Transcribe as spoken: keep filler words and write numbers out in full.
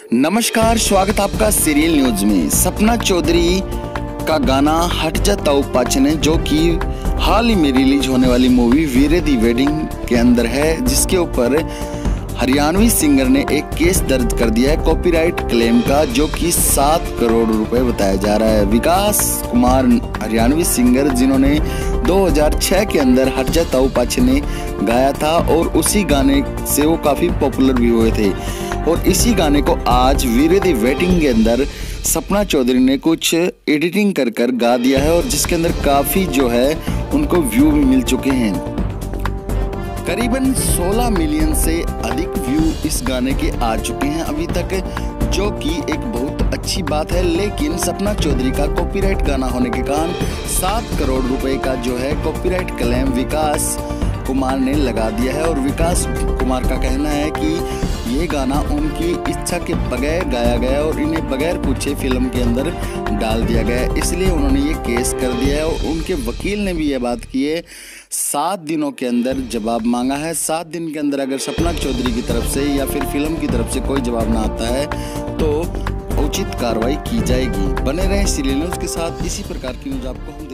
नमस्कार, स्वागत आपका सीरियल न्यूज में। सपना चौधरी का गाना हट जा ताऊ पाचने, जो कि हाल ही में रिलीज होने वाली मूवी वीरे दी वेडिंग के अंदर है, जिसके ऊपर हरियाणवी सिंगर ने एक केस दर्ज कर दिया है कॉपीराइट क्लेम का, जो कि सात करोड़ रुपए बताया जा रहा है। विकास कुमार हरियाणवी सिंगर, जिन्होंने दो हज़ार छह के अंदर हट जा ताऊ पाचने गाया था और उसी गाने से वो काफी पॉपुलर भी हुए थे। और इसी गाने को आज वीरे दी वेडिंग के अंदर सपना चौधरी ने कुछ एडिटिंग कर कर गा दिया है, और जिसके अंदर काफी जो है उनको व्यू भी मिल चुके हैं। करीबन सोलह मिलियन से अधिक व्यू इस गाने के आ चुके हैं अभी तक, जो कि एक बहुत अच्छी बात है। लेकिन सपना चौधरी का कॉपीराइट गाना होने के कारण सात करोड़ रुपए का जो है कॉपीराइट क्लेम विकास कुमार ने लगा दिया है। और विकास कुमार का कहना है कि ये गाना उनकी इच्छा के बगैर गाया गया और इन्हें बगैर पूछे फिल्म के अंदर डाल दिया गया, इसलिए उन्होंने ये केस कर दिया है। और उनके वकील ने भी ये बात की है, सात दिनों के अंदर जवाब मांगा है। सात दिन के अंदर अगर सपना चौधरी की तरफ से या फिर फिल्म की तरफ से कोई जवाब ना आता है तो उचित कार्रवाई की जाएगी। बने रहें सीरियल न्यूज़ के साथ, इसी प्रकार की न्यूज़ आपको